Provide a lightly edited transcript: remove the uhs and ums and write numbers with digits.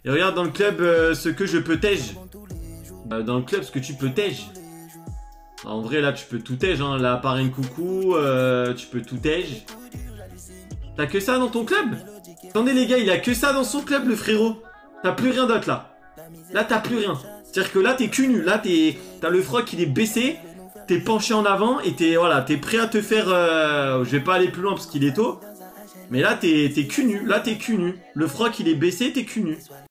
Et regarde dans le club ce que je peux tège. Dans le club ce que tu peux tège. En vrai là tu peux tout tège hein. Là parrain coucou, tu peux tout tège. T'as que ça dans ton club? Attendez les gars, il a que ça dans son club le frérot. T'as plus rien d'autre là. Là t'as plus rien. C'est-à-dire que là t'es cul nu. Là t'as le froc il est baissé. T'es penché en avant et t'es prêt à te faire... je vais pas aller plus loin parce qu'il est tôt. Mais là t'es cul nu. Là t'es cul nu. Le froc il est baissé, t'es cul nu.